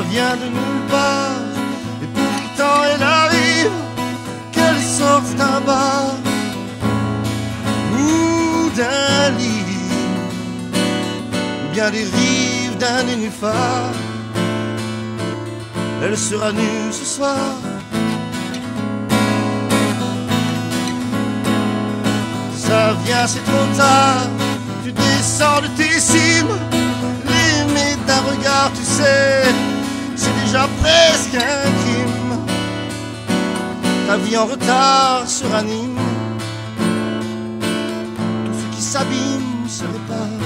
vient de nulle part, et pourtant elle arrive, qu'elle sorte d'un bar ou d'un lit, ou bien des rives d'un nénuphar. Elle sera nue ce soir. Ça vient, c'est trop tard, tu descends de tes cimes. L'aimer d'un regard, tu sais, c'est déjà presque un crime. Ta vie en retard se ranime, tout ce qui s'abîme se répare.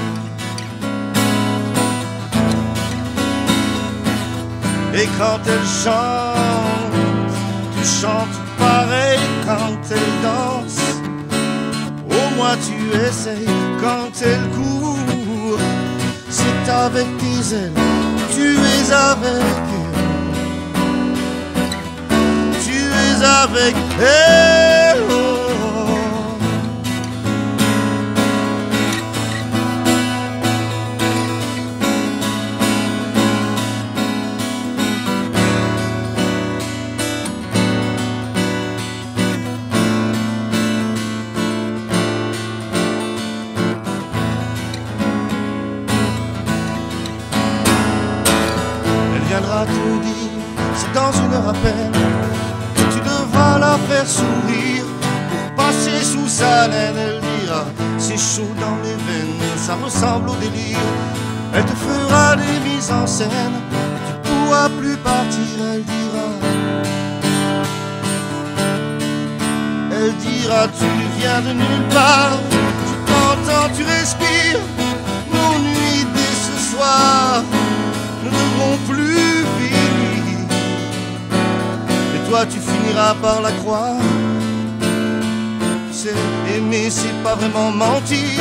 Et quand elle chante, tu chantes pareil. Quand elle danse, au moins tu essayes. Quand elle court, c'est avec tes ailes, tu es avec elle. Tu es avec elle. Oh. Viendra te dire, c'est dans une heure à peine, que tu devras la faire sourire. Pour passer sous sa laine, elle dira, c'est chaud dans mes veines, ça ressemble au délire. Elle te fera des mises en scène, tu pourras plus partir, elle dira. Elle dira, tu viens de nulle part, tu t'entends, tu respires. Nos nuits dès ce soir ne devront plus finir. Et toi tu finiras par la croire. Tu sais, aimer c'est pas vraiment mentir.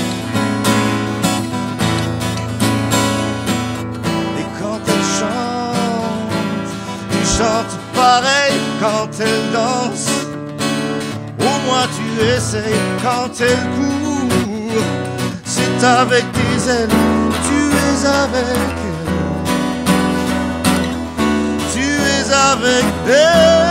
Et quand elle chante, tu chantes pareil. Quand elle danse, au moins tu essayes. Quand elle court, c'est avec tes ailes, tu es avec elle. Avec elle.